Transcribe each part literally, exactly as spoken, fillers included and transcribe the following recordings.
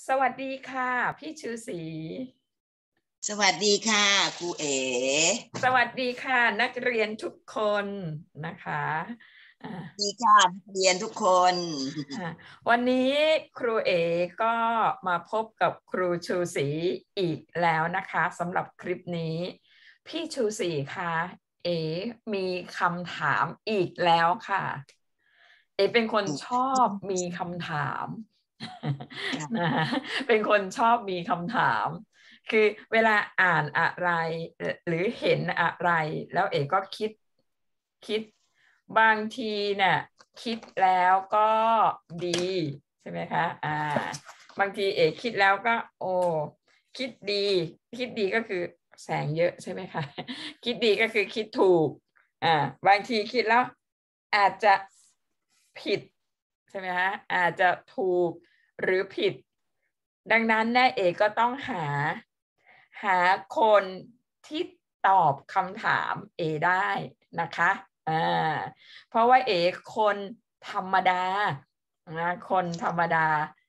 สวัสดีค่ะพี่ชูศรีสวัสดีค่ะครูเอ๋สวัสดีค่ะนักเรียนทุกคนนะคะดีค่ะนักเรียนทุกคนวันนี้ครูเอ๋ก็มาพบกับครูชูศรีอีกแล้วนะคะสำหรับคลิปนี้พี่ชูศรีคะเอ๋มีคำถามอีกแล้วค่ะเอ๋เป็นคนชอบมีคำถามนะเป็นคนชอบมีคำถามคือเวลาอ่านอะไรหรือเห็นอะไรแล้วเอ๋ก็คิดคิดบางทีเนี่ยคิดแล้วก็ดีใช่ไหมคะอ่าบางทีเอ๋คิดแล้วก็โอ้คิดดีคิดดีก็คือแสงเยอะใช่ไหมคะคิดดีก็คือคิดถูกอ่าบางทีคิดแล้วอาจจะผิดใช่ไหมคะอาจจะถูกหรือผิดดังนั้นแน่เอกก็ต้องหาหาคนที่ตอบคำถามเอได้นะคะอ่าเพราะว่าเอคนธรรมดานะคนธรรมดา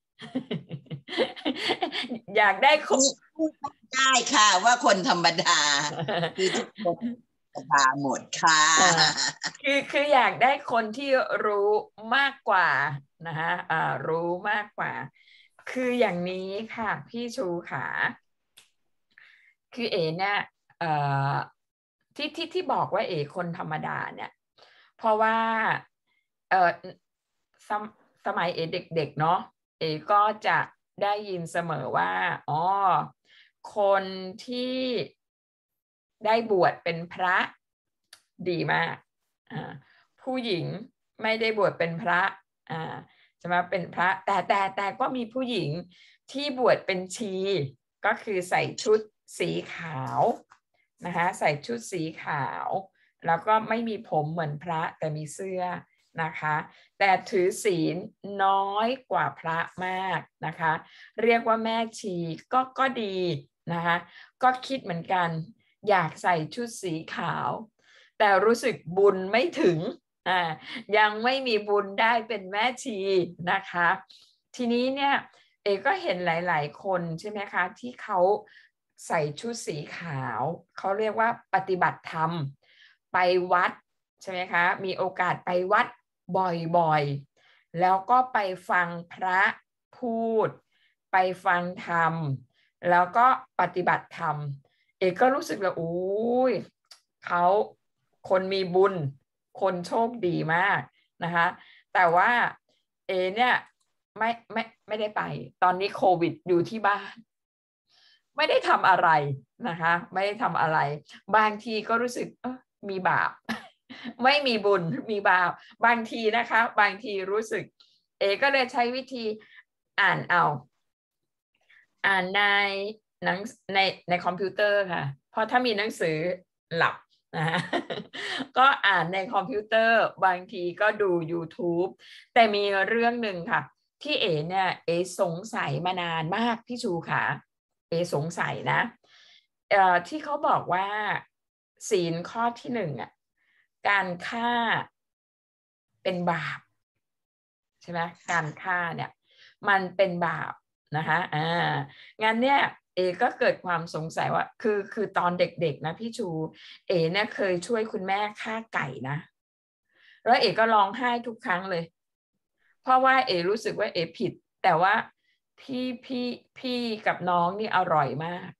อยากได้คนพูดได้ค่ะว่าคนธรรมดาคือทุกคนธรรมดาหมดค่ะคือคืออยากได้คนที่รู้มากกว่านะคะอ่ารู้มากกว่าคืออย่างนี้ค่ะพี่ชูขาคือเอเนี่ยเอ่อที่ที่ที่บอกว่าเอคนธรรมดาเนี่ยเพราะว่าเอ่อสมสมัยเอเด็กๆเนาะเอก็จะได้ยินเสมอว่าอ๋อคนที่ได้บวชเป็นพระดีมากอ่าผู้หญิงไม่ได้บวชเป็นพระอ่าจะมาเป็นพระแต่แต่แต่ก็มีผู้หญิงที่บวชเป็นชีก็คือใส่ชุดสีขาวนะคะใส่ชุดสีขาวแล้วก็ไม่มีผมเหมือนพระแต่มีเสื้อนะคะแต่ถือศีลน้อยกว่าพระมากนะคะเรียกว่าแม่ชีก็ก็ดีนะคะก็คิดเหมือนกันอยากใส่ชุดสีขาวแต่รู้สึกบุญไม่ถึงอ่ายังไม่มีบุญได้เป็นแม่ชีนะคะทีนี้เนี่ยเอก็เห็นหลายๆคนใช่ไหมคะที่เขาใส่ชุดสีขาวเขาเรียกว่าปฏิบัติธรรมไปวัดใช่ไหมคะมีโอกาสไปวัดบ่อยๆแล้วก็ไปฟังพระพูดไปฟังธรรมแล้วก็ปฏิบัติธรรมเอกก็รู้สึกแล้วโอ้ยเขาคนมีบุญคนโชคดีมากนะคะแต่ว่าเอเนี่ยไม่ไม่ไม่ได้ไปตอนนี้โควิดอยู่ที่บ้านไม่ได้ทำอะไรนะคะไม่ได้ทำอะไรบางทีก็รู้สึกเออมีบาปไม่มีบุญมีบาปบางทีนะคะบางทีรู้สึกเอก็เลยใช้วิธีอ่านเอาอ่านในหนังในในคอมพิวเตอร์ค่ะเพราะถ้ามีหนังสือหลับนะฮะก็อ่านในคอมพิวเตอร์บางทีก็ดู YouTube แต่มีเรื่องหนึ่งค่ะที่เอเนี่ยเอสงสัยมานานมากพี่ชูค่ะเอสงสัยนะเอ่อที่เขาบอกว่าศีลข้อที่หนึ่งอ่ะการฆ่าเป็นบาปใช่ไหมการฆ่าเนี่ยมันเป็นบาปนะคะอ่างั้นเนี่ยเอก็เกิดความสงสัยว่าคือคือตอนเด็กๆนะพี่ชูเอเนี่ยเคยช่วยคุณแม่ฆ่าไก่นะแล้วเอก็ร้องไห้ทุกครั้งเลยเพราะว่าเอรู้สึกว่าเอผิดแต่ว่าพี่พี่พี่กับน้องนี่อร่อยมาก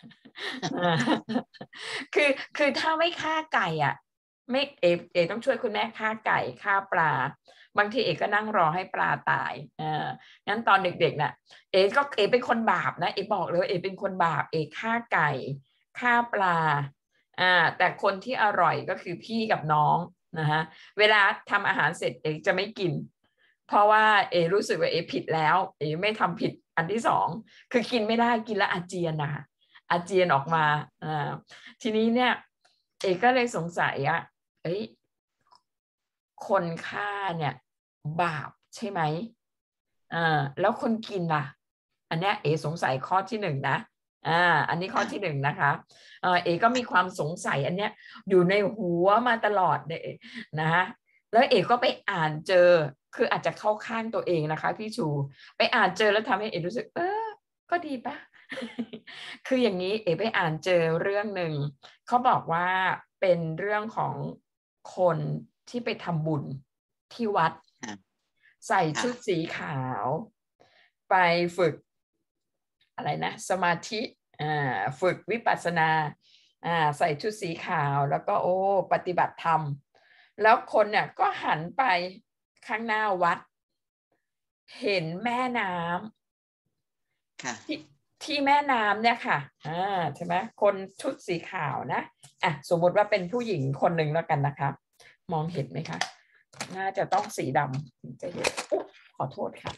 คือคือถ้าไม่ฆ่าไก่อ่ะไม่เอเอต้องช่วยคุณแม่ฆ่าไก่ฆ่าปลาบางทีเอกก็นั่งรอให้ปลาตายอ่างั้นตอนเด็กๆน่ะเอก็เอเป็นคนบาปนะเอบอกเลยว่าเอเป็นคนบาปเอฆ่าไก่ฆ่าปลาอ่าแต่คนที่อร่อยก็คือพี่กับน้องนะฮะเวลาทำอาหารเสร็จเอจะไม่กินเพราะว่าเอรู้สึกว่าเอผิดแล้วเอไม่ทำผิดอันที่สองคือกินไม่ได้กินแล้วอาเจียนนะคะอาเจียนออกมาอ่าทีนี้เนี่ยเอก็เลยสงสัยอ่ะเอ้ยคนฆ่าเนี่ยบาปใช่ไหมอ่าแล้วคนกินล่ะอันเนี้ยเอสงสัยข้อที่หนึ่งนะอ่าอันนี้ข้อที่หนึ่งนะคะเออเอก็มีความสงสัยอันเนี้ยอยู่ในหัวมาตลอดเลยนะฮะแล้วเอกก็ไปอ่านเจอคืออาจจะเข้าข้างตัวเองนะคะพี่ชูไปอ่านเจอแล้วทำให้เอกรู้สึกเออก็ดีปะ คืออย่างนี้เอ๋ไปอ่านเจอเรื่องหนึ่งเขาบอกว่าเป็นเรื่องของคนที่ไปทำบุญที่วัดใส่ชุดสีขาวไปฝึกอะไรนะสมาธิอ่าฝึกวิปัสสนาอ่าใส่ชุดสีขาวแล้วก็โอ้ปฏิบัติธรรมแล้วคนเนี่ยก็หันไปข้างหน้าวัดเห็นแม่น้ำที่ที่แม่น้ำเนี่ยค่ะอ่าใช่ไหมคนชุดสีขาวนะอ่ะสมมติว่าเป็นผู้หญิงคนหนึ่งแล้วกันนะคะมองเห็นไหมคะน่าจะต้องสีดำถึงจะเห็นขอโทษค่ะ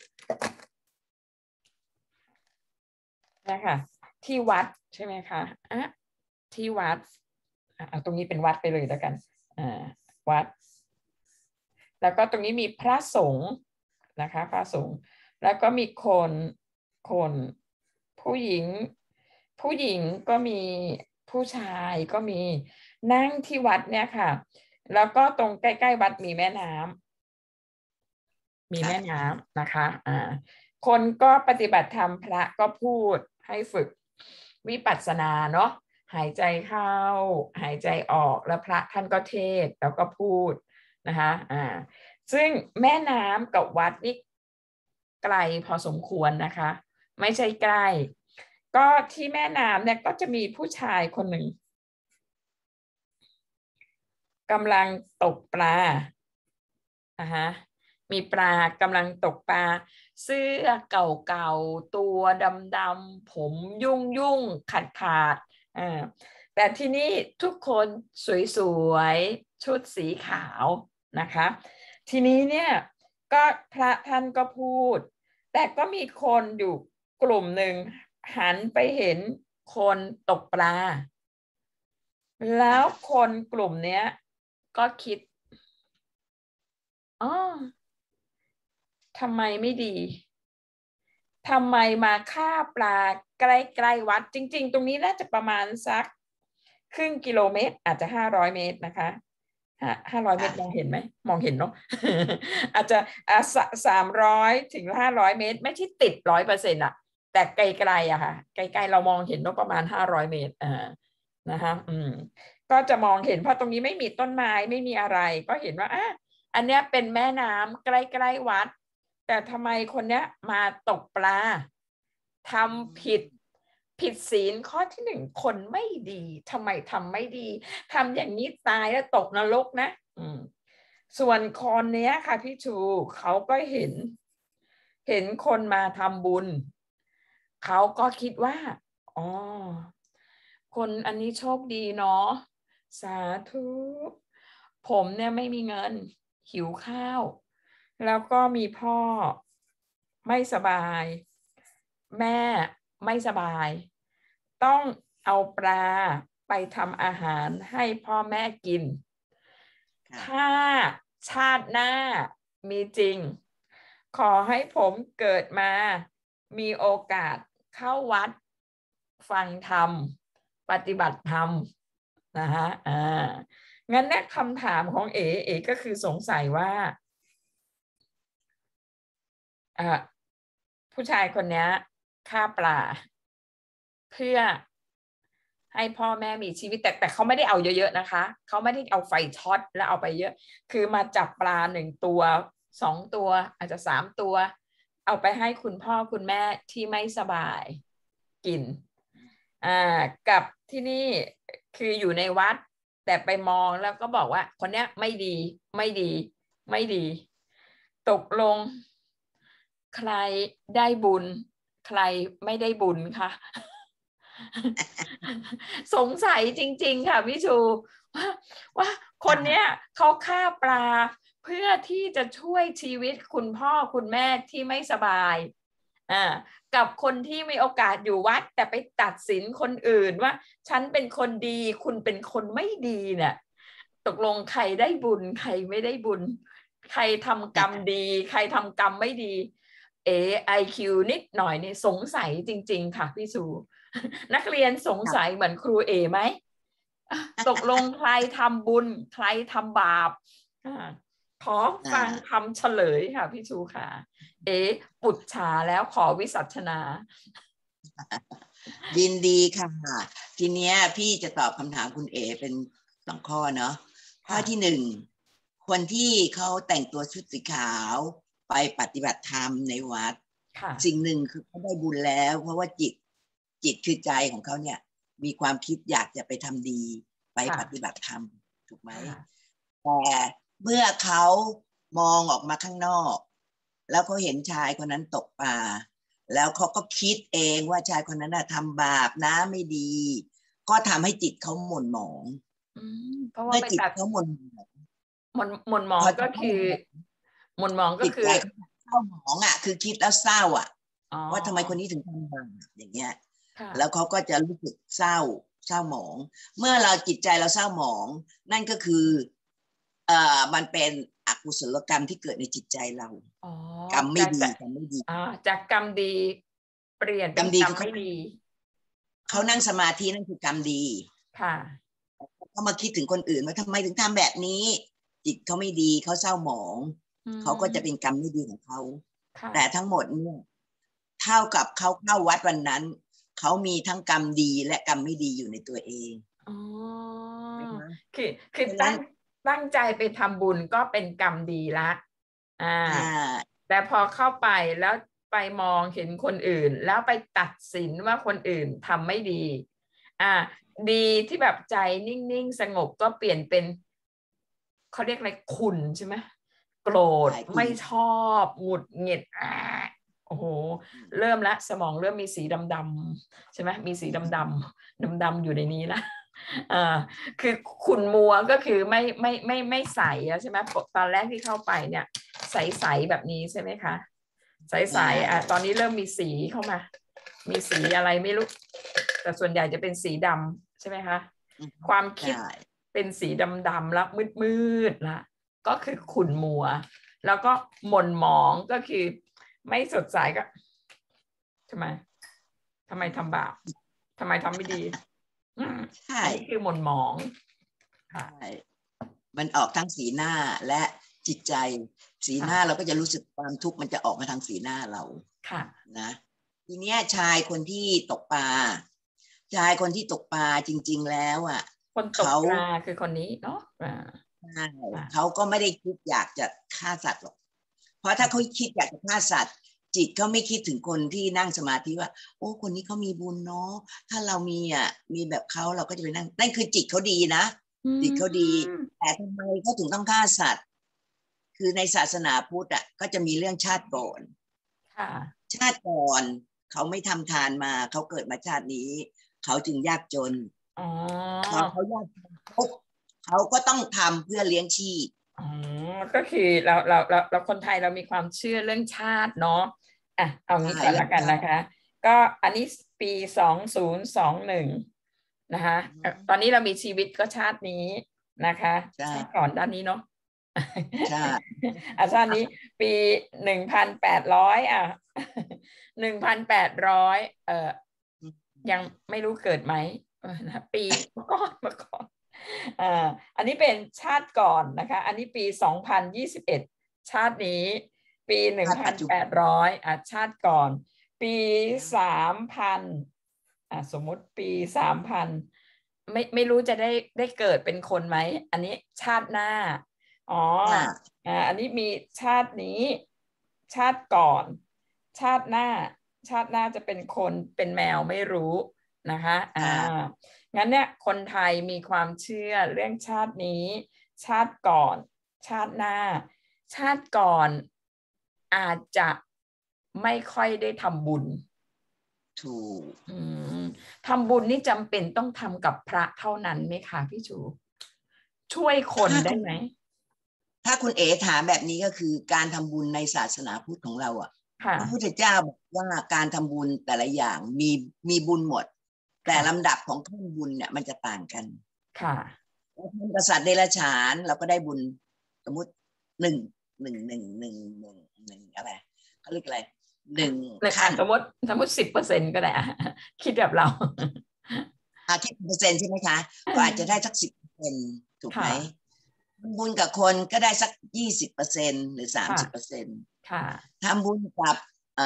นะคะที่วัดใช่ไหมคะอ่ะที่วัดเอาตรงนี้เป็นวัดไปเลยแล้วกันอ่าวัดแล้วก็ตรงนี้มีพระสงฆ์นะคะพระสงฆ์แล้วก็มีคนคนผู้หญิงผู้หญิงก็มีผู้ชายก็มีนั่งที่วัดเนี่ยค่ะแล้วก็ตรงใกล้ๆวัดมีแม่น้ำมีแม่น้ำนะคะอ่าคนก็ปฏิบัติธรรมพระก็พูดให้ฝึกวิปัสสนาเนาะหายใจเข้าหายใจออกแล้วพระท่านก็เทศแล้วก็พูดนะคะอ่าซึ่งแม่น้ำกับวัดนี่ไกลพอสมควรนะคะไม่ใช่ใกล้ก็ที่แม่น้ำเนี่ยก็จะมีผู้ชายคนหนึ่งกำลังตกปลาอ่าฮะมีปลากำลังตกปลาเสื้อเก่าๆตัวดำๆผมยุ่งยุ่งขาดขาดอ่าแต่ที่นี่ทุกคนสวยๆชุดสีขาวนะคะทีนี้เนี่ยก็พระท่านก็พูดแต่ก็มีคนอยู่กลุ่มหนึ่งหันไปเห็นคนตกปลาแล้วคนกลุ่มเนี้ยก็คิดอ๋อทำไมไม่ดีทำไมมาฆ่าปลาใกล้ๆวัดจริงๆตรงนี้น่าจะประมาณสักครึ่งกิโลเมตรอาจจะห้าร้อยเมตรนะคะห้าร้อยเมตรมองเห็นไหมมองเห็นเนาะ อาจจะอ่ะสามร้อยถึงห้าร้อยเมตรไม่ที่ติดร้อยเปอร์เซ็นต์อะแต่ไกลๆอะค่ะไกลๆเรามองเห็นเนาะประมาณห้าร้อยเมตรอ่านะคะอืมก็จะมองเห็นเพราะตรงนี้ไม่มีต้นไม้ไม่มีอะไรก็เห็นว่าอ่ะอันเนี้ยเป็นแม่น้ำใกล้ๆวัดแต่ทำไมคนเนี้ยมาตกปลาทำผิดผิดศีลข้อที่หนึ่งคนไม่ดีทำไมทำไม่ดีทำอย่างนี้ตายแล้วตกนรกนะอืมส่วนคนเนี้ยค่ะพี่ชูเขาก็เห็นเห็นคนมาทำบุญเขาก็คิดว่าอ๋อคนอันนี้โชคดีเนาะสาธุผมเนี่ยไม่มีเงินหิวข้าวแล้วก็มีพ่อไม่สบายแม่ไม่สบายต้องเอาปลาไปทำอาหารให้พ่อแม่กินถ้าชาติหน้ามีจริงขอให้ผมเกิดมามีโอกาสเข้าวัดฟังธรรมปฏิบัติธรรมนะฮะอ่างั้นเนี่ยคำถามของเอ๋เอ๋ก็คือสงสัยว่าอ่าผู้ชายคนนี้ฆ่าปลาเพื่อให้พ่อแม่มีชีวิตแต่แต่เขาไม่ได้เอาเยอะๆนะคะเขาไม่ได้เอาไฟช็อตแล้วเอาไปเยอะคือมาจับปลาหนึ่งตัวสองตัวอาจจะสามตัวเอาไปให้คุณพ่อคุณแม่ที่ไม่สบายกินอ่ากับที่นี่คืออยู่ในวัดแต่ไปมองแล้วก็บอกว่าคนเนี้ยไม่ดีไม่ดีไม่ดีตกลงใครได้บุญใครไม่ได้บุญคะสงสัยจริงๆค่ะพี่ชูว่าว่าคนเนี้ยเขาฆ่าปลาเพื่อที่จะช่วยชีวิตคุณพ่อคุณแม่ที่ไม่สบายอ่ากับคนที่มีโอกาสอยู่วัดแต่ไปตัดสินคนอื่นว่าฉันเป็นคนดีคุณเป็นคนไม่ดีเนี่ยตกลงใครได้บุญใครไม่ได้บุญใครทำกรรมดีใครทำกรรมไม่ดีเอไอคิวนิดหน่อยนี่สงสัยจริงๆค่ะพี่ชูนักเรียนสงสัยเหมือนครูเอไหมตกลงใครทำบุญใครทำบาปขอฟังคำเฉลยค่ะพี่ชูค่ะเอปุจฉาแล้วขอวิสัชนายินดีค่ะทีเนี้ยพี่จะตอบคำถามคุณเอเป็นสองข้อเนาะข้อที่หนึ่งคนที่เขาแต่งตัวชุดสีขาวไปปฏิบัติธรรมในวัดสิ่งหนึ่งคือเขาได้บุญแล้วเพราะว่าจิตจิตคือใจของเขาเนี่ยมีความคิดอยากจะไปทำดีไปปฏิบัติธรรมถูกไหมแต่เมื่อเขามองออกมาข้างนอกแล้วเขาเห็นชายคนนั้นตกปลาแล้วเขาก็คิดเองว่าชายคนนั้นน่ะทำบาปนะไม่ดีก็ทำให้จิตเขาหม่นหมองเมื่อจิตเขาหม่นหมองหม่นหม่นหมองก็คือหม่นหมองก็คือเศร้าหมองอ่ะคือคิดแล้วเศร้าอ่ะว่าทำไมคนนี้ถึงทำบาปอย่างเงี้ยแล้วเขาก็จะรู้สึกเศร้าเศร้าหมองเมื่อเราจิตใจเราเศร้าหมองนั่นก็คือเอ่อมันเป็นอกุศลกรรมที่เกิดในจิตใจเรากรรมไม่ดีกรรมไม่ดีจากกรรมดีเปลี่ยนเป็นกรรมไม่ดีเขานั่งสมาธินั่นคือกรรมดีค่ะเขามาคิดถึงคนอื่นว่าทำไมถึงทำแบบนี้จิตเขาไม่ดีเขาเศร้าหมองเขาก็จะเป็นกรรมไม่ดีของเขาแต่ทั้งหมดเนี่ยเท่ากับเขาเข้าวัดวันนั้นเขามีทั้งกรรมดีและกรรมไม่ดีอยู่ในตัวเองอ๋อคือคือตั้งตั้งใจไปทำบุญก็เป็นกรรมดีละอ่าแต่พอเข้าไปแล้วไปมองเห็นคนอื่นแล้วไปตัดสินว่าคนอื่นทำไม่ดีอ่าดีที่แบบใจนิ่งๆสงบก็เปลี่ยนเป็นเขาเรียกอะไรขุ่นใช่ไหมโกรธไม่ชอบหงุดหงิดอ่าโอ้โหเริ่มละสมองเริ่มมีสีดำๆใช่ไหมมีสีดำๆดำๆอยู่ในนี้ละอ่าคือขุ่นมัวก็คือไม่ไม่ไม่ไม่ใสใช่ไหมตอนแรกที่เข้าไปเนี่ยใสๆแบบนี้ใช่ไหมคะใสๆอ่ะตอนนี้เริ่มมีสีเข้ามามีสีอะไรไม่รู้แต่ส่วนใหญ่จะเป็นสีดำใช่ไหมคะความคิดเป็นสีดำๆแล้วมืดๆละก็คือขุ่นมัวแล้วก็หม่นหมองก็คือไม่สดใสก็ทำไมทำไมทำบาปทำไมทำไม่ดีอันนี้คือหม่นหมองค่ะมันออกทั้งสีหน้าและจิตใจสีหน้าเราก็จะรู้สึกความทุกข์มันจะออกมาทางสีหน้าเราค่ะนะทีเนี้ยชายคนที่ตกปลาชายคนที่ตกปลาจริงๆแล้วอ่ะคนตกปลาคือคนนี้เนาะเขาก็ไม่ได้คิดอยากจะฆ่าสัตว์หรอกเพราะถ้าเขาคิดอยากจะฆ่าสัตว์จิตเขาไม่คิดถึงคนที่นั่งสมาธิว่าโอ้คนนี้เขามีบุญเนาะถ้าเรามีอ่ะมีแบบเขาเราก็จะไปนั่งนั่นคือจิตเขาดีนะจิตเขาดีแต่ทำไมเขาถึงต้องฆ่าสัตว์คือในศาสนาพุทธอ่ะก็จะมีเรื่องชาติก่อนชาติก่อนเขาไม่ทำทานมาเขาเกิดมาชาตินี้เขาจึงยากจนพอเขายากจนปุ๊บเขาก็ต้องทำเพื่อเลี้ยงชีพอ๋อก็คือเราเราเราเราคนไทยเรามีความเชื่อเรื่องชาติเนาะอ่ะเอางี้ก่อนละกันนะคะก็อันนี้ปีสองศูนย์สองหนึ่งนะคะตอนนี้เรามีชีวิตก็ชาตินี้นะคะชาติก่อนด้านนี้เนาะใช่อาชาตินี้ปีหนึ่งพันแปดร้อยอ่ะหนึ่งพันแปดร้อยเอ่อยังไม่รู้เกิดไหมนะปีเมื่อก่อนเมื่อก่อนอ่าอันนี้เป็นชาติก่อนนะคะอันนี้ปีสองพันยี่สิบเอ็ดชาตินี้ปีหนึ่งพันแปดร้อยอ่ะชาติก่อนปีสามพันอ่ะสมมุติปีสามพันไม่ไม่รู้จะได้ได้เกิดเป็นคนไหมอันนี้ชาติหน้าอ๋ออ่าอันนี้มีชาตินี้ชาติก่อนชาติหน้าชาติหน้าจะเป็นคนเป็นแมวไม่รู้นะคะอ่างั้นเนี่ยคนไทยมีความเชื่อเรื่องชาตินี้ชาติก่อนชาติหน้าชาติก่อนอาจจะไม่ค่อยได้ทำบุญถูกทำบุญนี่จำเป็นต้องทำกับพระเท่านั้นไหมคะพี่ชูช่วยคนได้ไหมถ้าคุณเอ๋ถามแบบนี้ก็คือการทำบุญในศาสนาพุทธของเราอ่ะพระพุทธเจ้าบอกว่าการทำบุญแต่ละอย่างมีมีบุญหมดแต่ลำดับของขั้นบุญเนี่ยมันจะต่างกันค่ะเป็นกษัตริย์เดรัจฉานเราก็ได้บุญสมมติหนึ่งหนึ่งหนึ่งหนึ่งหนึ่งหนึ่งอะไรเขาเรียกอะไรหนึ่งขั้นสมมติสมมติสิบเปอร์เซ็นต์ก็ได้คิดแบบเราอาคิดเปอร์เซ็นต์ใช่ไหมคะก็อาจจะได้สักสิบเปอร์เซ็นต์ถูกไหมบุญกับคนก็ได้สักยี่สิบเปอร์เซ็นต์หรือสามสิบเปอร์เซ็นต์ทำบุญกับ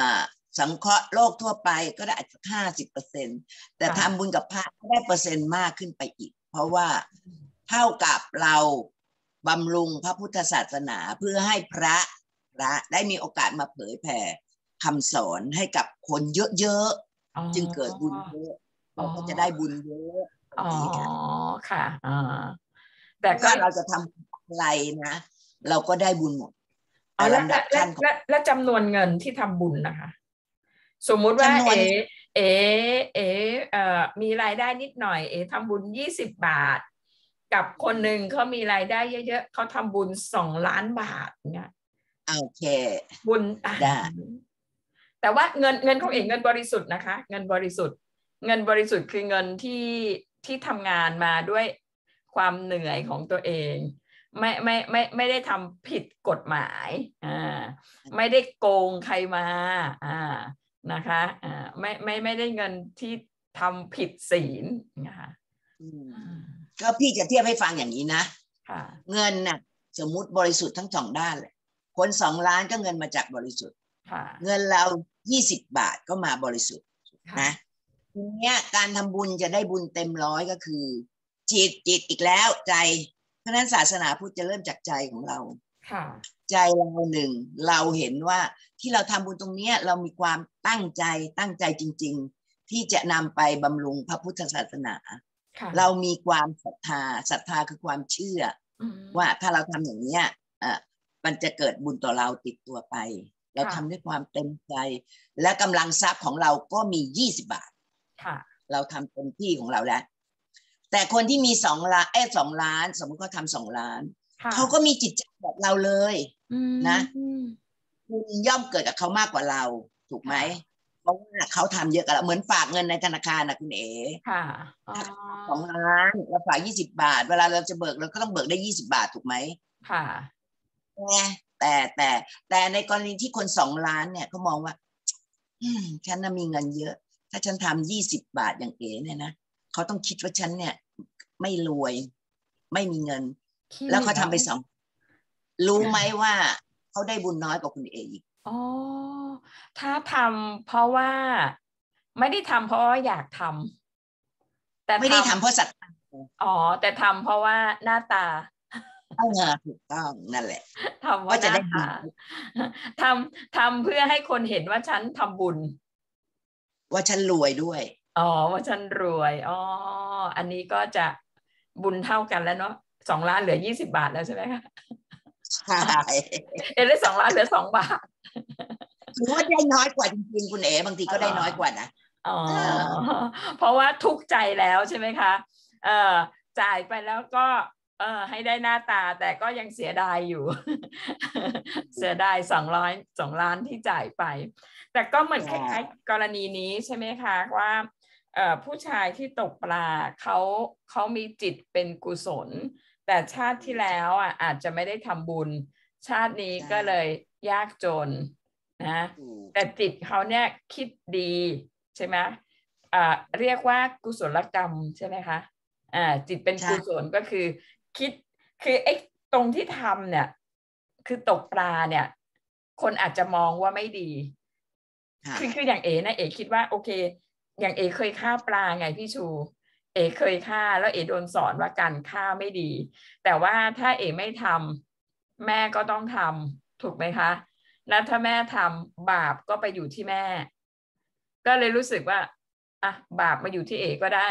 สังเคราะห์โลกทั่วไปก็ได้ห้าสิบเปอร์เซ็นต์แต่ทำบุญกับพระก็ได้เปอร์เซ็นต์มากขึ้นไปอีกเพราะว่าเท่ากับเราบำรุงพระพุทธศาสนาเพื่อให้พระพระได้มีโอกาสมาเผยแผ่คำสอนให้กับคนเยอะๆจึงเกิดบุญเยอะเราก็จะได้บุญเยอะอ๋อค่ะอ่าแต่ถ้าเราจะทำอะไรนะเราก็ได้บุญหมดแต่ลำดับขั้นและและจำนวนเงินที่ทำบุญนะคะสมมุติว่าเอเอเอเอ่อมีรายได้นิดหน่อยเอทำบุญยี่สิบบาทกับคนหนึ่งเขามีรายได้เยอะๆเขาทำบุญสองล้านบาทเนี่ยโอเคบุญได้แต่ว่าเงินเงินของเองเงินบริสุทธิ์นะคะเงินบริสุทธิ์เงินบริสุทธิ์คือเงินที่ที่ทำงานมาด้วยความเหนื่อยของตัวเองไม่ไม่ไม่ไม่ได้ทำผิดกฎหมายอ่าไม่ได้โกงใครมาอ่านะคะอ่าไม่ไม่ไม่ได้เงินที่ทำผิดศีลนะคะก็พี่จะเทียบให้ฟังอย่างนี้นะเงินน่ะสมมุติบริสุทธิ์ทั้งสองด้านเลยคนสองล้านก็เงินมาจากบริสุทธิ์เงินเรายี่สิบบาทก็มาบริสุทธิ์นะทีนี้การทำบุญจะได้บุญเต็มร้อยก็คือจิตจิตอีกแล้วใจเพราะนั้นศาสนาพุทธจะเริ่มจากใจของเราใจเราหนึ่งเราเห็นว่าที่เราทำบุญตรงนี้เรามีความตั้งใจตั้งใจจริงๆที่จะนำไปบำรุงพระพุทธศาสนาเรามีความศรัทธาศรัทธาคือความเชื่อว่าถ้าเราทำอย่างนี้อ่ะมันจะเกิดบุญต่อเราติดตัวไปเราทำด้วยความเต็มใจและกำลังทรัพย์ของเราก็มียี่สิบบาทเราทำเต็มที่ของเราแล้วแต่คนที่มีสองล้านเอ้สองล้านสมมติเขาทำสองล้านเขาก็มีจิตใจแบบเราเลยนะคุณย่อมเกิดกับเขามากกว่าเราถูกไหมเพราะว่าเขาทำเยอะกับเราเหมือนฝากเงินในธนาคารนะคุณเอ๋สองล้านเราฝากยี่สิบบาทเวลาเราจะเบิกเราก็ต้องเบิกได้ยี่สิบาทถูกไหมค่ะแต่แต่แต่ในกรณีที่คนสองล้านเนี่ยเขามองว่าฉันน่ะมีเงินเยอะถ้าฉันทำยี่สิบบาทอย่างเอ๋เนี่ยนะเขาต้องคิดว่าฉันเนี่ยไม่รวยไม่มีเงินแล้วเขาทำไปสองรู้ไหมว่าเขาได้บุญน้อยกว่าคุณเอ๋อีกอ๋อถ้าทำเพราะว่าไม่ได้ทำเพราะว่าอยากทำแต่ไม่ได้ทำเพราะศรัทธาอ๋อแต่ทำเพราะว่าหน้าตาถูกต้องนั่นแหละทำว่าจะได้บุญทำทำเพื่อให้คนเห็นว่าฉันทำบุญว่าฉันรวยด้วยอ๋อว่าฉันรวยอ๋ออันนี้ก็จะบุญเท่ากันแล้วเนาะสองล้านเหลือยี่สิบบาทแล้วใช่ไหมคะใช่เอ๋ได้สองล้านเหลือสองบาทถือว่าได้น้อยกว่าจริงๆคุณเอ๋บางทีก็ได้น้อยกว่านะอ๋อเพราะว่าทุกข์ใจแล้วใช่ไหมคะเออจ่ายไปแล้วก็เออให้ได้หน้าตาแต่ก็ยังเสียดายอยู่เสียดายสองร้อยสองล้านที่จ่ายไปแต่ก็เหมือนคล้ายๆกรณีนี้ใช่ไหมคะว่าเอ่อผู้ชายที่ตกปลาเขาเขามีจิตเป็นกุศลแต่ชาติที่แล้วอ่ะอาจจะไม่ได้ทำบุญชาตินี้ก็เลยยากจนนะแต่จิตเขาเนี่ยคิดดีใช่ไหมอ่าเรียกว่ากุศลกรรมใช่ไหมคะอ่าจิตเป็นกุศลก็คือคิดคือไอ้ตรงที่ทำเนี่ยคือตกปลาเนี่ยคนอาจจะมองว่าไม่ดีคือคืออย่างเอ๋นะเอ๋คิดว่าโอเคอย่างเอ๋เคยฆ่าปลาไงพี่ชูเอ๋เคยฆ่าแล้วเอ๋โดนสอนว่าการฆ่าไม่ดีแต่ว่าถ้าเอ๋ไม่ทำแม่ก็ต้องทำถูกไหมคะแล้วถ้าแม่ทำบาปก็ไปอยู่ที่แม่ก็เลยรู้สึกว่าอ่ะบาปมาอยู่ที่เอ๋ก็ได้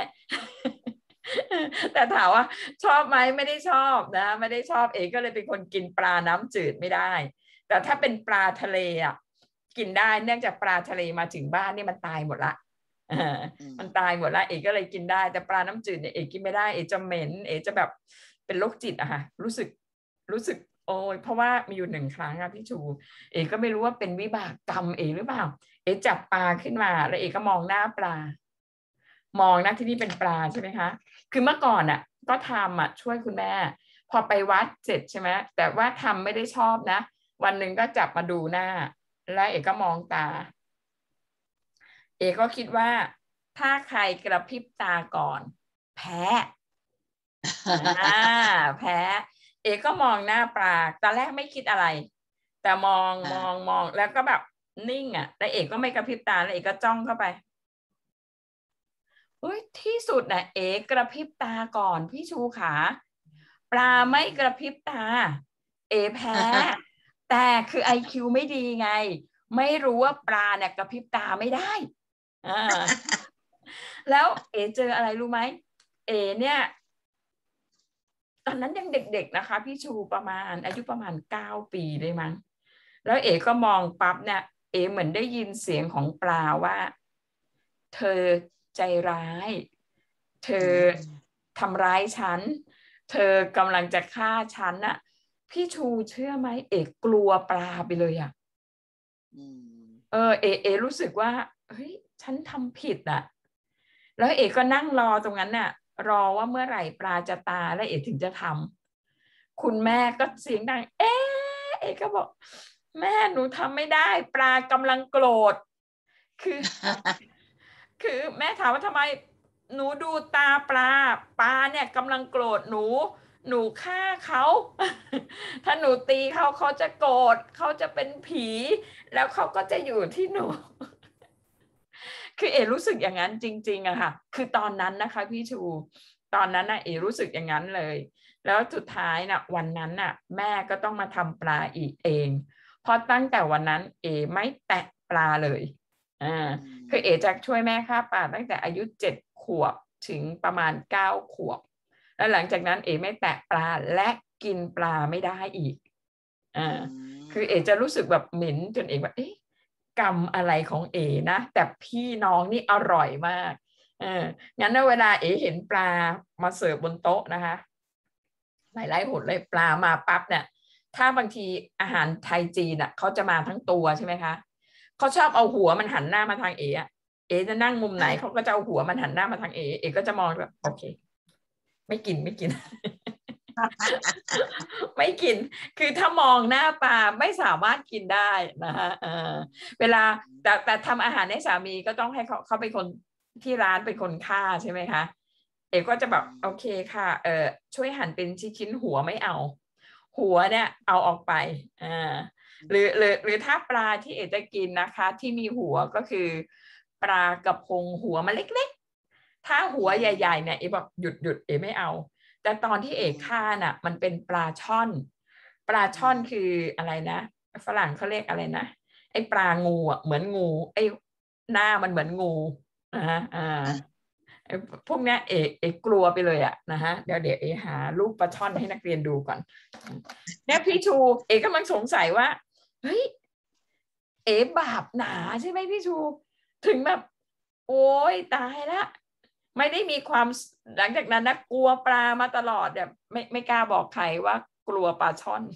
แต่ถามว่าชอบไหมไม่ได้ชอบนะไม่ได้ชอบเอ๋ก็เลยเป็นคนกินปลาน้ำจืดไม่ได้แต่ถ้าเป็นปลาทะเลอ่ะกินได้เนื่องจากปลาทะเลมาถึงบ้านนี่มันตายหมดละมันตายหมดละเอ๋ก็เลยกินได้แต่ปลาน้ำจืดเนี่ยเอ๋กินไม่ได้เอ๋จะเหม็นเอ๋จะแบบเป็นโรคจิตอะค่ะรู้สึกรู้สึกโอ้ยเพราะว่ามีอยู่หนึ่งครั้งอะพี่ชูเอ๋ก็ไม่รู้ว่าเป็นวิบากกรรมเอ๋หรือเปล่าเอ๋จับปลาขึ้นมาแล้วเอ๋ก็มองหน้าปลามองนะที่นี่เป็นปลาใช่ไหมคะคือเมื่อก่อนอ่ะก็ทำอ่ะช่วยคุณแม่พอไปวัดเสร็จใช่ไหมแต่ว่าทำไม่ได้ชอบนะวันหนึ่งก็จับมาดูหน้าแล้วเอกก็มองตาเอกก็คิดว่าถ้าใครกระพริบตาก่อนแพ้อ่าแพ้เอกก็มองหน้าปลาตอนแรกไม่คิดอะไรแต่มองมองมองแล้วก็แบบนิ่งอ่ะแล้วเอกก็ไม่กระพริบตาแล้วเอกก็จ้องเข้าไปเฮ้ยที่สุดนะเอกกระพริบตาก่อนพี่ชูขาปลาไม่กระพริบตาเอแพ้แต่คือไอคิวไม่ดีไงไม่รู้ว่าปลาเนี่ยกระพริบตาไม่ได้อ่าแล้วเอเจออะไรรู้ไหมเอเนี่ยตอนนั้นยังเด็กๆนะคะพี่ชูประมาณอายุประมาณเก้าปีได้มั้งแล้วเอก็มองปั๊บเนี่ยเอเหมือนได้ยินเสียงของปลาว่าเธอใจร้ายเธอทำร้ายฉันเธอกำลังจะฆ่าฉันน่ะพี่ชูเชื่อไหมเอกกลัวปลาไปเลยอ่ะเออเอเอรู้สึกว่าเฮ้ยฉันทำผิดอ่ะแล้วเอกก็นั่งรอตรงนั้นน่ะรอว่าเมื่อไหร่ปลาจะตายแล้วเอกถึงจะทำคุณแม่ก็เสียงดังเอ๊ะเอกก็บอกแม่หนูทำไม่ได้ปลากำลังโกรธคือคือแม่ถามว่าทำไมหนูดูตาปลาปลาเนี่ยกำลังโกรธหนูหนูฆ่าเขาถ้าหนูตีเขาเขาจะโกรธเขาจะเป็นผีแล้วเขาก็จะอยู่ที่หนูคือเอรู้สึกอย่างนั้นจริงๆอะค่ะคือตอนนั้นนะคะพี่ชูตอนนั้นน่ะเอรู้สึกอย่างนั้นเลยแล้วสุดท้ายน่ะวันนั้นน่ะแม่ก็ต้องมาทำปลาอีกเองเพราะตั้งแต่วันนั้นเอไม่แตะปลาเลยอ่าคือเอจะช่วยแม่ฆ่าปลาตั้งแต่อายุเจ็ดขวบถึงประมาณเก้าขวบแล้วหลังจากนั้นเอไม่แตะปลาและกินปลาไม่ได้อีกอ่าคือเอจะรู้สึกแบบเหม็นจนเอว่าเอ๊ะกรรมอะไรของเอนะแต่พี่น้องนี่อร่อยมากเอองั้นเวลาเอเห็นปลามาเสิร์ฟบนโต๊ะนะคะหลายๆหนเลยปลามาปั๊บเนี่ยถ้าบางทีอาหารไทยจีนอ่ะเขาจะมาทั้งตัวใช่ไหมคะเขาชอบเอาหัวมันหันหน้ามาทางเออะเอจะนั่งมุมไหนเขาก็จะเอาหัวมันหันหน้ามาทางเอเอก็จะมองแบบโอเคไม่กินไม่กิน ไม่กินคือถ้ามองหน้าปลาไม่สามารถกินได้นะฮะเออเวลาแต่แต่ทำอาหารให้สามีก็ต้องให้เขาเขาเป็นคนที่ร้านเป็นคนฆ่าใช่ไหมคะเอกก็จะแบบโอเคค่ะเออช่วยหั่นเป็นชิ้นๆหัวไม่เอาหัวเนี่ยเอาออกไปอ่าหรือหรือหรือถ้าปลาที่เอกจะกินนะคะที่มีหัวก็คือปลากระพงหัวมันเล็กๆถ้าหัวใหญ่ๆเนี่ยเอกบอกหยุดหยุดเอกไม่เอาแต่ตอนที่เอกฆ่าน่ะมันเป็นปลาช่อนปลาช่อนคืออะไรนะฝรั่งเขาเรียกอะไรนะไอ้ปลางูอ่ะเหมือนงูไอ้หน้ามันเหมือนงูนะฮะอ่าพวกเนี้ยเอกเอกกลัวไปเลยอ่ะนะฮะเดี๋ยวเดี๋ยวเอกหารูปปลาช่อนให้นักเรียนดูก่อนเนี่ยพี่ชูเอกกำลังสงสัยว่าเฮ้ยเอ๋บาปหนาใช่ไหมพี่ชูถึงแบบโอ๊ยตายละไม่ได้มีความหลังจากนั้นนะกลัวปลามาตลอดแบบไม่ไม่กล้าบอกใครว่ากลัวปลาช่อน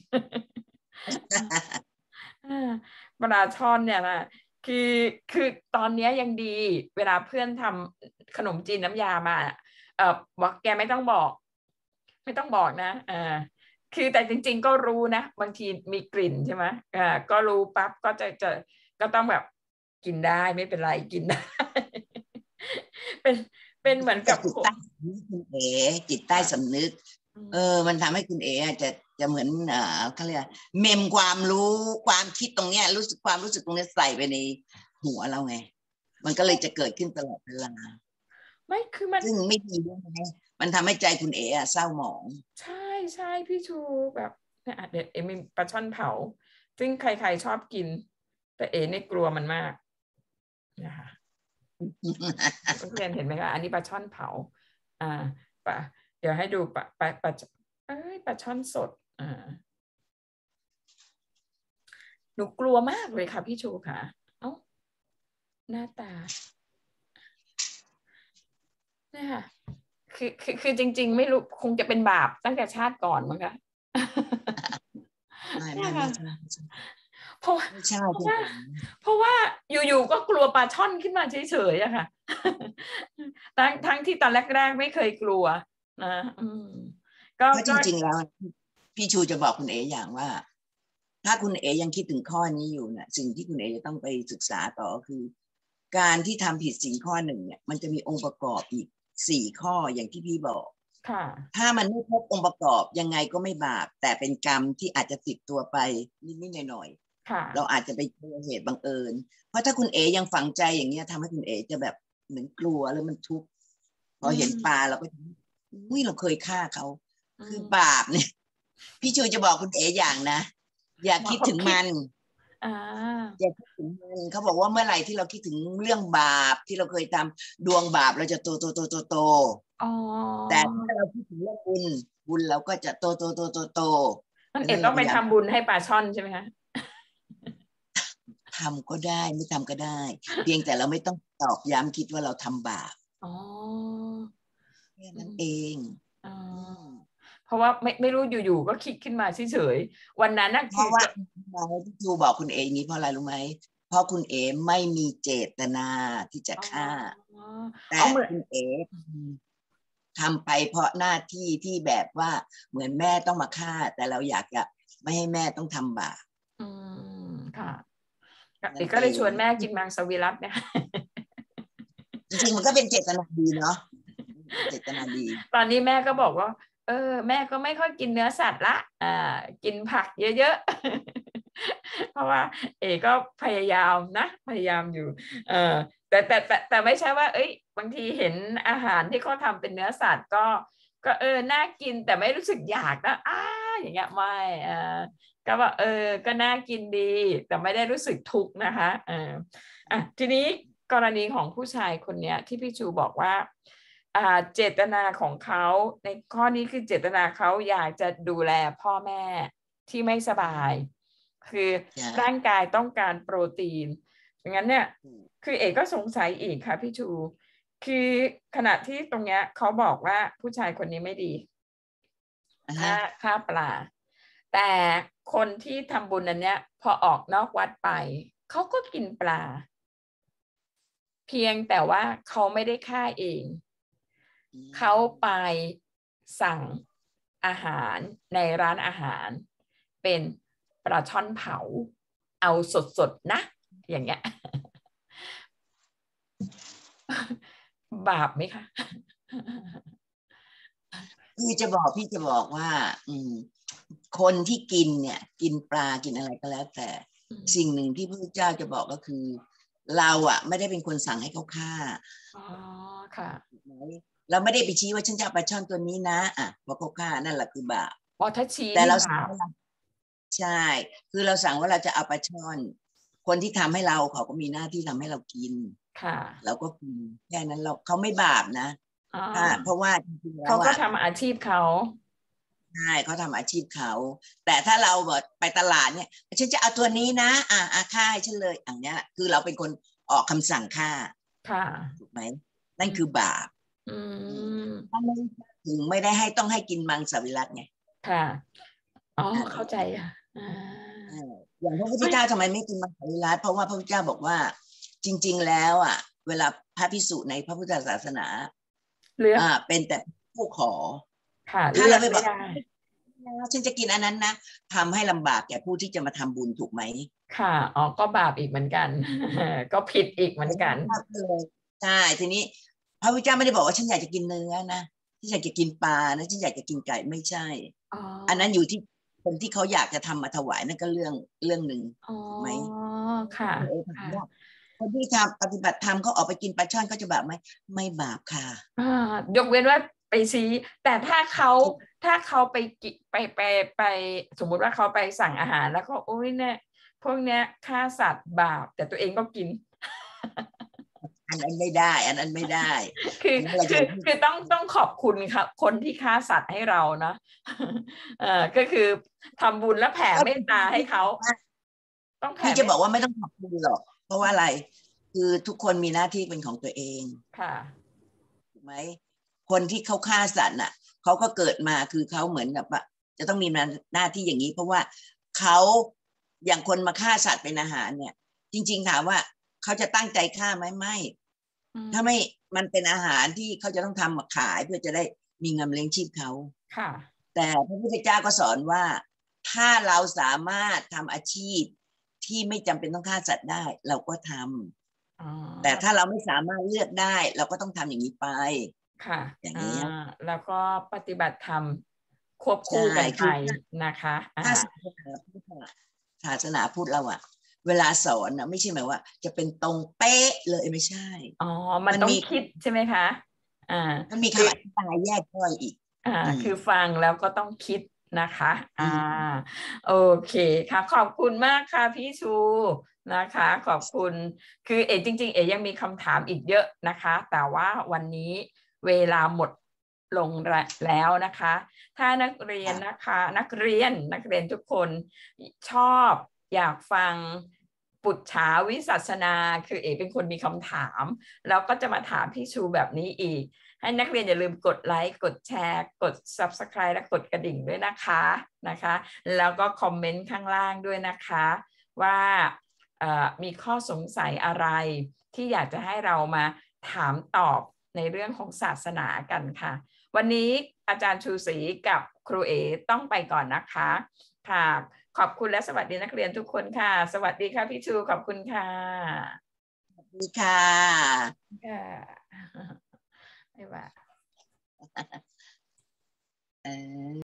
ปลาช่อนเนี่ยนะคือคือตอนนี้ยังดีเวลาเพื่อนทำขนมจีนน้ำยามาเออบอกแกไม่ต้องบอกไม่ต้องบอกนะเออคือแต่จริงๆก็รู้นะบางทีมีกลิ่นใช่ไหมอ่าก็รู้ปั๊บก็จะจะก็ต้องแบบกินได้ไม่เป็นไรกินได้เป็นเป็นเหมือนกับจิตใต้สำนึกคุณเอ๋จิตใต้สำนึกเออมันทำให้คุณเอ๋จะจะเหมือนเออเขาเรียกเมมความรู้ความคิดตรงเนี้ยรู้สึกความรู้สึกตรงนี้ใส่ไปในหัวเราไงมันก็เลยจะเกิดขึ้นตลอดเวลาไม่คือมันซึ่งไม่ดีด้วยนะมันทำให้ใจคุณเอ๋อะเศร้าหมองใช่ใช่พี่ชูแบบเนี่ยเดี๋ยวเอมีปลาช่อนเผาซึ่งใครๆชอบกินแต่เอเนี่ยกลัวมันมากนะคะเรียนเห็นไหมคะอันนี้ปลาช่อนเผาอ่าปลาเดี๋ยวให้ดูปลาปลาปลาเอ้ยปลาช่อนสดอ่าหนูกลัวมากเลยค่ะพี่ชูค่ะเอ้าหน้าตาเนี่ยค่ะคือคือคือจริงๆไม่รู้คงจะเป็นบาปตั้งแต่ชาติก่อนมั้งคะไม่เนี่ยไม่ไม่ใช่ค่ะเพราะไม่ใช่เพราะว่าเพราะว่าอยู่ๆก็กลัวปลาช่อนขึ้นมาเฉยๆอะค่ะทั้งทั้งที่ตอนแรกๆไม่เคยกลัวนะอืมก็เพราะจก็ริงๆแล้วพี่ชูจะบอกคุณเอ๋อย่างว่าถ้าคุณเอ๋ยังคิดถึงข้อนี้อยู่เนี่ยสิ่งที่คุณเอ๋จะต้องไปศึกษาต่อคือการที่ทำผิดสิ่งข้อหนึ่งเนี่ยมันจะมีองค์ประกอบอีกสี่ข้ออย่างที่พี่บอกค่ะถ้ามันไม่ครบองค์ประกอบยังไงก็ไม่บาปแต่เป็นกรรมที่อาจจะติดตัวไปนิดๆหน่อยเราอาจจะไปเจอเหตุบังเอิญเพราะถ้าคุณเอยังฝังใจอย่างเงี้ยทำให้คุณเอจะแบบเหมือนกลัวแล้วมันทุกข์พอเห็นปลาเราก็อุ้ยเราเคยฆ่าเขาคือบาปเนี่ยพี่ชูจะบอกคุณเออย่างนะอย่าคิดถึงมันอย่าคิดถึงมันเขาบอกว่าเมื่อไหร่ที่เราคิดถึงเรื่องบาปที่เราเคยทำดวงบาปเราจะโตโตโตโตโตแต่ถ้าเราคิดถึงเรื่องบุญบุญเราก็จะโตโตโตโตโตนั่นเองต้องไปทำบุญให้ปลาช่อนใช่ไหมคะทำก็ได้ไม่ทำก็ได้ เพียงแต่เราไม่ต้องตอกย้ำคิดว่าเราทำบาปอ๋อแค่นั้นเองอ๋อเพราะว่าไม่ไม่รู้อยู่ๆก็คิดขึ้นมาเฉยๆวันนั้นนะเพราะว่าพี่จูบอกคุณเออย่างนี้เพราะอะไรรู้ไหมเพราะคุณเอไม่มีเจตนาที่จะฆ่าแต่คุณเอทำไปเพราะหน้าที่ที่แบบว่าเหมือนแม่ต้องมาฆ่าแต่เราอยากจะไม่ให้แม่ต้องทำบาปอืมค่ะเอกก็เลยชวนแม่กินมังสวิรัติเนี่ยจริงๆมันก็เป็นเจตนาดีเนาะเจตนาดีตอนนี้แม่ก็บอกว่าเออแม่ก็ไม่ค่อยกินเนื้อสัตว์ละอ่ากินผักเยอะๆเพราะว่าเอกก็พยายามนะพยายามอยู่เออแต่แต่แต่แต่ไม่ใช่ว่าเอ้ยบางทีเห็นอาหารที่เขาทำเป็นเนื้อสัตว์ก็ก็เออน่ากินแต่ไม่รู้สึกอยากนะอ้าอย่างเงี้ยไม่เออก็ว่าเออก็น่ากินดีแต่ไม่ได้รู้สึกทุกข์นะคะเอออ่ะทีนี้กรณีของผู้ชายคนเนี้ยที่พี่ชูบอกว่าเจตนาของเขาในข้อนี้คือเจตนาเขาอยากจะดูแลพ่อแม่ที่ไม่สบายคือร่างกายต้องการโปรตีนอย่างนั้นเนี่ยคือเอกก็สงสัยอีกค่ะพี่ชูคือขณะที่ตรงเนี้ยเขาบอกว่าผู้ชายคนนี้ไม่ดีค่าค่าปลาแต่คนที่ทำบุญอันเนี้ยพอออกนอกวัดไปเขาก็กินปลาเพียงแต่ว่าเขาไม่ได้ฆ่าเองเขาไปสั่งอาหารในร้านอาหารเป็นปลาช่อนเผาเอาสดๆนะอย่างเงี้ยบาปไหมคะคือจะบอกพี่จะบอกว่าอืมคนที่กินเนี่ยกินปลากินอะไรก็แล้วแต่สิ่งหนึ่งที่พระพุทธเจ้าจะบอกก็คือเราอ่ะไม่ได้เป็นคนสั่งให้เขาฆ่าอ๋อค่ะเราไม่ได้ไปชี้ว่าฉันจะเอาปลาช่อนตัวนี้นะอ่ะเพราะเขาฆ่านั่นแหละคือบาปอ๋อถ้าชี้แต่เราสั่งใช่คือเราสั่งว่าเราจะเอาปลาช่อนคนที่ทำให้เราเขาก็มีหน้าที่ทำให้เรากินค่ะเราก็กินแค่นั้นเราเขาไม่บาปนะเพราะว่าจริงๆแล้เขาวก็ทำอาชีพเขาใช่เขาทำอาชีพเขาแต่ถ้าเราแบบไปตลาดเนี่ยฉันจะเอาตัวนี้นะอ่าอาค่ายฉันเลยอย่างเนี้ยคือเราเป็นคนออกคำสั่งค่าค่ะถูกไหมนั่นคือบาปอืมถึงไม่ได้ให้ต้องให้กินมังสวิรัติไงค่ะอ๋อเข้าใจค่ะอย่างพระพุทธเจ้าทำไมไม่กินมังสวิรัติเพราะว่าพระพุทธเจ้าบอกว่าจริงๆแล้วอ่ะเวลาพระภิกษุในพระพุทธศาสนาอ่าเป็นแต่ผู้ขอถ้าเราไม่บอกฉันจะกินอันนั้นนะทำให้ลำบากแก่ผู้ที่จะมาทำบุญถูกไหมค่ะอ๋อก็บาปอีกเหมือนกันก็ผิดอีกเหมือนกันใช่ทีนี้พระพุทธเจ้าไม่ได้บอกว่าฉันอยากจะกินเนื้อนะฉันอยากจะกินปลานะฉันอยากจะกินไก่ไม่ใช่อันนั้นอยู่ที่คนที่เขาอยากจะทำมาถวายนั่นก็เรื่องเรื่องหนึ่งถูกไหมค่ะคนที่ทำปฏิบัติธรรมเขาออกไปกินปลาช่อนเขาจะบาปไหมไม่บาปค่ะยกเว้นว่าไปชี้แต่ถ้าเขาถ้าเขาไปกิไปไปไปสมมุติว่าเขาไปสั่งอาหารแล้วก็โอ้ยเนี่ยพวกเนี้ยฆ่าสัตว์บาปแต่ตัวเองก็กินอันนั้นไม่ได้อันนั้นไม่ได้คือคือคือต้องต้องขอบคุณครับคนที่ฆ่าสัตว์ให้เราเนาะเออก็คือทำบุญและแผ่เมตตาให้เขาต้องแผ่พี่จะบอกว่าไม่ต้องขอบคุณหรอกเพราะว่าอะไรคือทุกคนมีหน้าที่เป็นของตัวเองค่ะถูกไหมคนที่เขาฆ่าสัตว์น่ะเขาก็เกิดมาคือเขาเหมือนกับว่าจะต้องมีหน้าที่อย่างนี้เพราะว่าเขาอย่างคนมาฆ่าสัตว์เป็นอาหารเนี่ยจริงๆถามว่าเขาจะตั้งใจฆ่าไหมไม่ถ้าไม่มันเป็นอาหารที่เขาจะต้องทำมาขายเพื่อจะได้มีเงินเลี้ยงชีพเขาค่ะแต่พระพุทธเจ้าก็สอนว่าถ้าเราสามารถทำอาชีพที่ไม่จำเป็นต้องฆ่าสัตว์ได้เราก็ทำแต่ถ้าเราไม่สามารถเลือกได้เราก็ต้องทำอย่างนี้ไปค่ะอย่างนี้แล้วก็ปฏิบัติธรรมควบคู่กันไปนะคะถ้าศาสนาพุทธศาสนาพุทธเราอะเวลาสอนอะไม่ใช่หมายว่าจะเป็นตรงเป๊ะเลยไม่ใช่อ๋อมันต้องคิดใช่ไหมคะอ่ามันมีคือคำอธิบายแยกย่อยอีกอ่าอืมคือฟังแล้วก็ต้องคิดนะคะอ่าอืมโอเคค่ะขอบคุณมากค่ะพี่ชูนะคะขอบคุณคือเอ๋จริงๆเอ๋ยังมีคำถามอีกเยอะนะคะแต่ว่าวันนี้เวลาหมดลงแล้วนะคะถ้านักเรียนค่ะนะคะนักเรียนนักเรียนทุกคนชอบอยากฟังปุจฉาวิสัชนาคือเอ๋เป็นคนมีคำถามแล้วก็จะมาถามพี่ชูแบบนี้อีกให้นักเรียนอย่าลืมกดไลค์กดแชร์กด ซับสไครบ์ และกดกระดิ่งด้วยนะคะนะคะแล้วก็คอมเมนต์ข้างล่างด้วยนะคะว่ามีข้อสงสัยอะไรที่อยากจะให้เรามาถามตอบในเรื่องของศาสนากันค่ะวันนี้อาจารย์ชูศรีกับครูเอต้องไปก่อนนะคะค่ะขอบคุณและสวัสดีนักเรียนทุกคนค่ะสวัสดีค่ะพี่ชูขอบคุณค่ะดีค่ะค่ะบ๊ายบายเออ